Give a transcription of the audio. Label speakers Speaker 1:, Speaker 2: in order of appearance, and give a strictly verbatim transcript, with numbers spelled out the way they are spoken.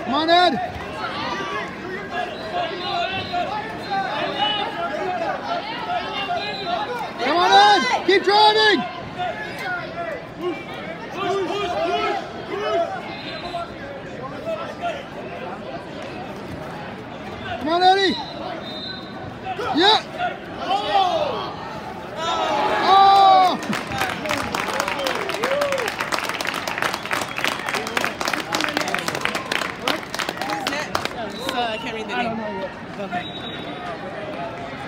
Speaker 1: Come on, Ed. Come on, Ed. Keep driving. Come on, Eddie. Yeah. Oh.
Speaker 2: So I can't read the name. I don't know yet. Okay.